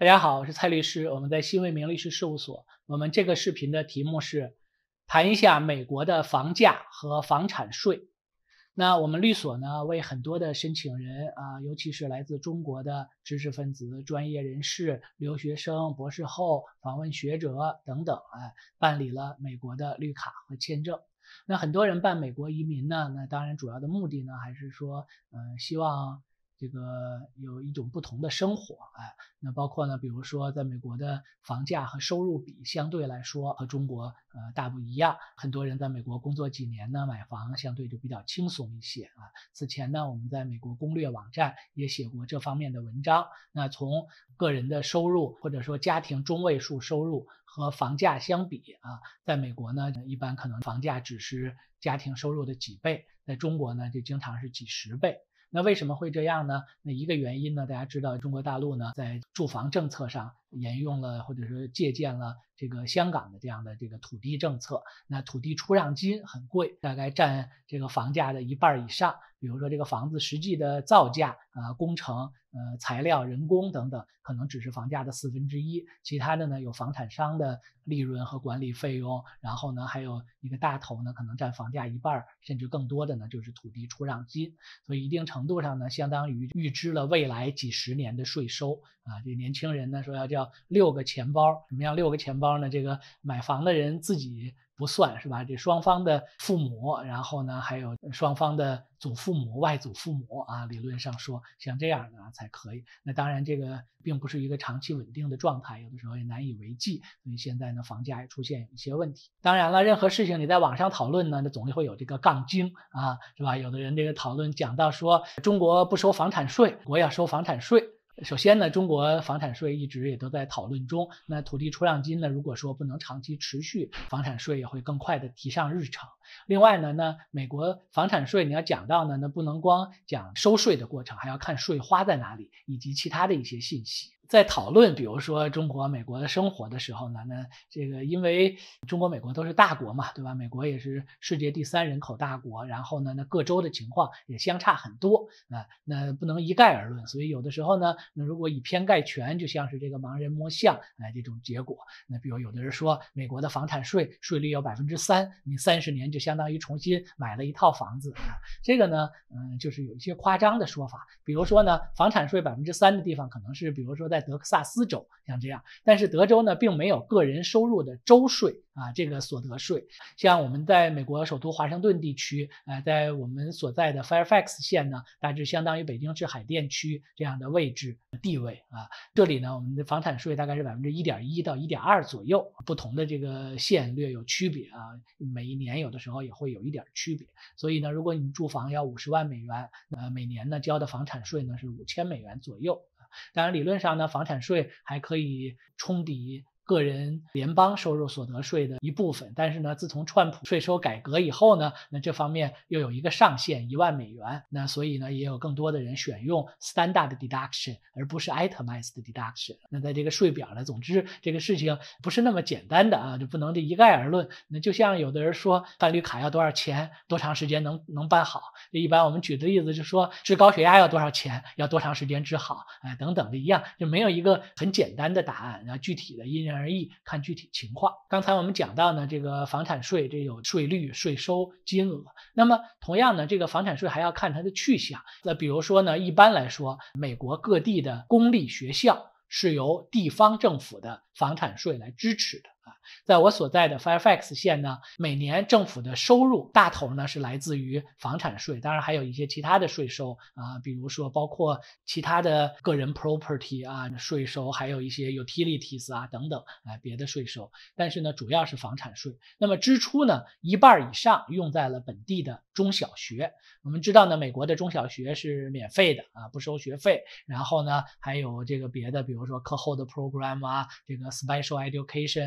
大家好，我是蔡律师，我们在新卫明律师事务所。我们这个视频的题目是谈一下美国的房价和房产税。那我们律所呢，为很多的申请人尤其是来自中国的知识分子、专业人士、留学生、博士后、访问学者等等办理了美国的绿卡和签证。那很多人办美国移民呢，那当然主要的目的呢，还是说希望这个有一种不同的生活那包括呢，比如说在美国的房价和收入比相对来说和中国大不一样，很多人在美国工作几年呢，买房相对就比较轻松一些此前呢，我们在美国攻略网站也写过这方面的文章。那从个人的收入或者说家庭中位数收入和房价相比在美国呢，一般可能房价只是家庭收入的几倍，在中国呢，就经常是几十倍。那为什么会这样呢？那一个原因呢，大家知道中国大陆呢，在住房政策上沿用了或者说借鉴了这个香港的这样的这个土地政策。那土地出让金很贵，大概占这个房价的1半以上。比如说这个房子实际的造价工程材料、人工等等，可能只是房价的1/4，其他的呢有房产商的利润和管理费用，然后呢还有一个大头呢可能占房价1半，甚至更多的呢就是土地出让金。所以一定程度上呢，相当于预支了未来几十年的税收这年轻人呢说要叫6个钱包，什么样6个钱包呢？这个买房的人自己不算是吧？这双方的父母，然后呢还有双方的祖父母、外祖父母理论上说像这样的才可以。那当然这个并不是一个长期稳定的状态，有的时候也难以为继，所以现在呢房价也出现有一些问题。当然了，任何事情你在网上讨论呢，那总会有这个杠精是吧？有的人这个讨论讲到说中国不收房产税，国要收房产税。首先呢，中国房产税一直也都在讨论中，那土地出让金呢，如果说不能长期持续，房产税也会更快的提上日程。另外呢，美国房产税你要讲到呢，那不能光讲收税的过程，还要看税花在哪里，以及其他的一些信息。在讨论比如说中国美国的生活的时候呢，那这个因为中国美国都是大国嘛，对吧？美国也是世界第3人口大国，然后呢，那各州的情况也相差很多那不能一概而论。所以有的时候呢，那如果以偏概全，就像是这个盲人摸象这种结果。那比如有的人说美国的房产税税率有3%，你30年就相当于重新买了一套房子这个呢就是有一些夸张的说法。比如说呢，房产税3%的地方可能是比如说在德克萨斯州像这样，但是德州呢并没有个人收入的州税这个所得税。像我们在美国首都华盛顿地区在我们所在的 Fairfax 县呢，大致相当于北京市海淀区这样的位置地位这里呢我们的房产税大概是1.1%到1.2%左右，不同的这个县略有区别每一年有的时候也会有一点区别。所以呢，如果你住房要50万美元每年呢交的房产税呢是5000美元左右。当然理论上呢，房产税还可以冲抵个人联邦收入所得税的一部分，但是呢，自从川普税收改革以后呢，那这方面又有一个上限1万美元，那所以呢，也有更多的人选用 standard deduction 而不是 itemized deduction。那在这个税表呢，总之这个事情不是那么简单的就不能这一概而论。那就像有的人说办绿卡要多少钱，多长时间能办好？一般我们举的例子就说治高血压要多少钱，要多长时间治好等等的一样，就没有一个很简单的答案，然后具体的因人而异，看具体情况。刚才我们讲到呢，这个房产税这有税率、税收、金额。那么同样呢，这个房产税还要看它的去向。那比如说呢，一般来说，美国各地的公立学校是由地方政府的房产税来支持的在我所在的 Fairfax 县呢，每年政府的收入大头呢是来自于房产税，当然还有一些其他的税收比如说包括其他的个人 property 税收，还有一些 utilities 等等别的税收。但是呢，主要是房产税。那么支出呢，1半以上用在了本地的中小学。我们知道呢，美国的中小学是免费的不收学费，然后呢还有这个别的，比如说课后的 program这个 special education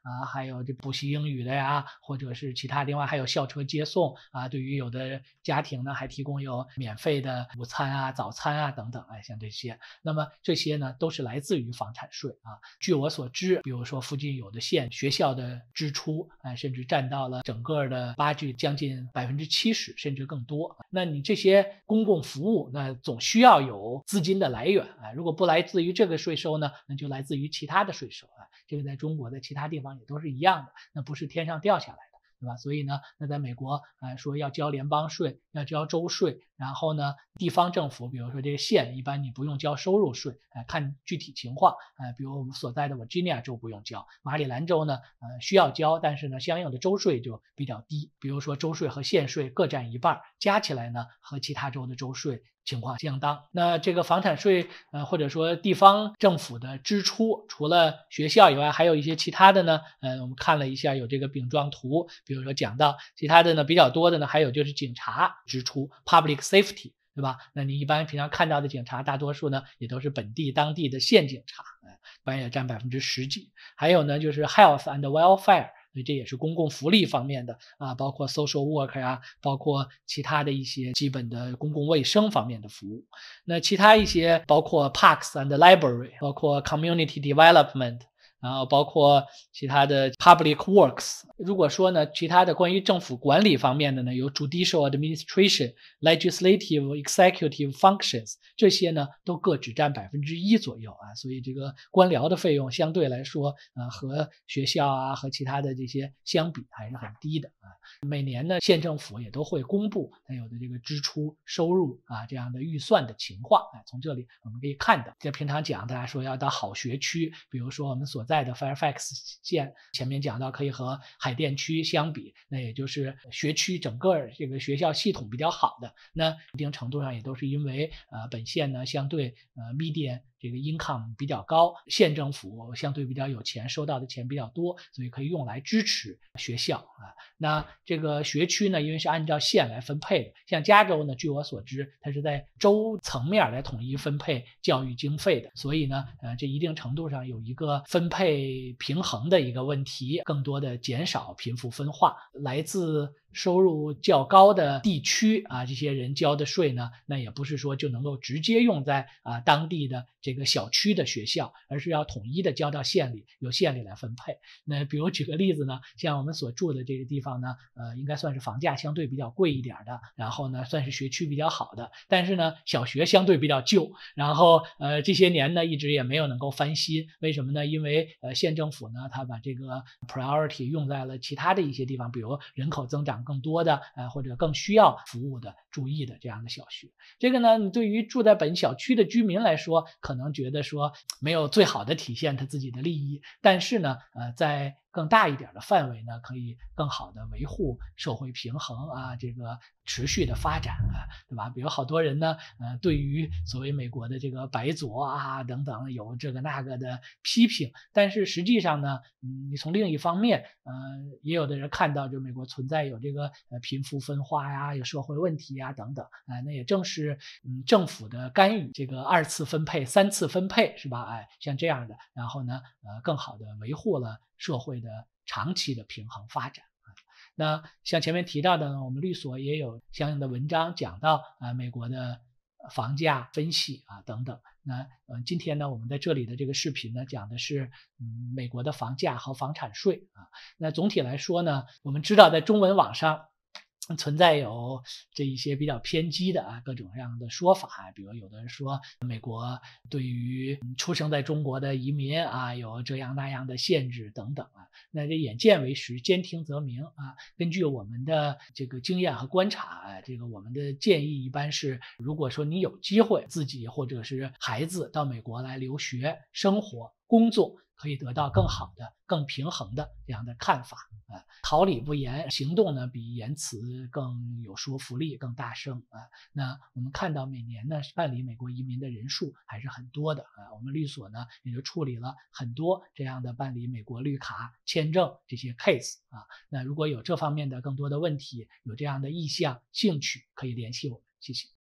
还有这补习英语的呀，或者是其他，另外还有校车接送对于有的家庭呢还提供有免费的午餐早餐等等，像这些，那么这些呢都是来自于房产税据我所知，比如说附近有的县学校的支出甚至占到了整个的budget将近70%甚至更多。那你这些公共服务那总需要有资金的来源如果不来自于这个税收呢，那就来自于其他的税收这个在中国的其他地方也都是一样的，那不是天上掉下来的，对吧？所以呢，那在美国说要交联邦税，要交州税，然后呢，地方政府，比如说这个县，一般你不用交收入税看具体情况比如我们所在的 Virginia 州不用交，马里兰州呢需要交，但是呢相应的州税就比较低，比如说州税和县税各占一半，加起来呢和其他州的州税情况相当。那这个房产税或者说地方政府的支出，除了学校以外，还有一些其他的呢我们看了一下有这个饼状图，比如说讲到其他的呢比较多的呢，还有就是警察支出 public safety， 对吧？那你一般平常看到的警察大多数呢也都是当地的县警察一般也占10%几。还有呢就是 health and welfare，所以这也是公共福利方面的包括 social work 包括其他的一些基本的公共卫生方面的服务。那其他一些包括 parks and library， 包括 community development，然后包括其他的 public works。 如果说呢其他的关于政府管理方面的呢，有 judicial administration， legislative executive functions， 这些呢都各只占1%左右所以这个官僚的费用相对来说和学校和其他的这些相比还是很低的每年呢县政府也都会公布它有的这个支出收入这样的预算的情况从这里我们可以看到，在平常讲大家说要到好学区，比如说我们所在的 Fairfax 县，前面讲到可以和海淀区相比，那也就是学区整个这个学校系统比较好的，那一定程度上也都是因为本县呢相对median这个 income 比较高，县政府相对比较有钱，收到的钱比较多，所以可以用来支持学校那这个学区呢因为是按照县来分配的，像加州呢据我所知它是在州层面来统一分配教育经费的，所以呢这一定程度上有一个分配平衡的一个问题，更多的减少贫富分化。来自收入较高的地区这些人交的税呢，那也不是说就能够直接用在当地的这个小区的学校，而是要统一的交到县里，由县里来分配。那比如举个例子呢，像我们所住的这个地方呢应该算是房价相对比较贵一点的，然后呢算是学区比较好的，但是呢小学相对比较旧，然后这些年呢一直也没有能够翻新。为什么呢？因为县政府呢它把这个 priority 用在了其他的一些地方，比如人口增长更多的或者更需要服务的注意的这样的小学。这个呢对于住在本小区的居民来说，可能觉得说没有最好的体现他自己的利益，但是呢在更大一点的范围呢，可以更好的维护社会平衡这个持续的发展对吧？比如好多人呢对于所谓美国的这个白左等等有这个那个的批评，但是实际上呢你从另一方面也有的人看到就美国存在有这个贫富分化有社会问题等等那也正是政府的干预，这个2次分配3次分配是吧像这样的，然后呢更好的维护了社会的长期的平衡发展那像前面提到的呢，我们律所也有相应的文章讲到美国的房价分析等等。那今天呢我们在这里的这个视频呢讲的是美国的房价和房产税那总体来说呢，我们知道在中文网上存在有这一些比较偏激的各种各样的说法比如有的人说美国对于出生在中国的移民有这样那样的限制等等那这眼见为实，兼听则明根据我们的这个经验和观察这个我们的建议一般是，如果说你有机会自己或者是孩子到美国来留学生活工作，可以得到更好的更平衡的这样的看法桃李不言，行动呢比言辞更有说服力更大声那我们看到每年呢办理美国移民的人数还是很多的我们律所呢也就处理了很多这样的办理美国绿卡签证这些 case 那如果有这方面的更多的问题，有这样的意向兴趣，可以联系我们，谢谢。